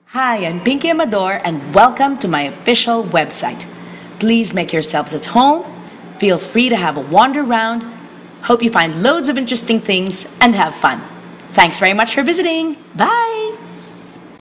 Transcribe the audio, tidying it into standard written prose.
Hi, I'm Pinky Amador and welcome to my official website. Please make yourselves at home. Feel free to have a wander around. Hope you find loads of interesting things and have fun. Thanks very much for visiting. Bye!